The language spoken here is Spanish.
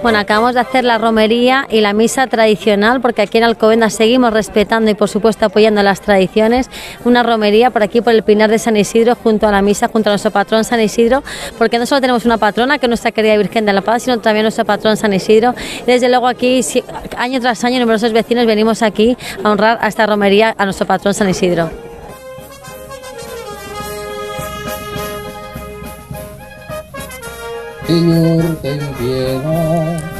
Bueno, acabamos de hacer la romería y la misa tradicional, porque aquí en Alcobendas seguimos respetando y por supuesto apoyando las tradiciones. Una romería por aquí por el Pinar de San Isidro, junto a la misa, junto a nuestro patrón San Isidro, porque no solo tenemos una patrona, que es nuestra querida Virgen de la Paz, sino también nuestro patrón San Isidro. Desde luego aquí, año tras año, numerosos vecinos venimos aquí a honrar a esta romería a nuestro patrón San Isidro. Señor, ten piedad.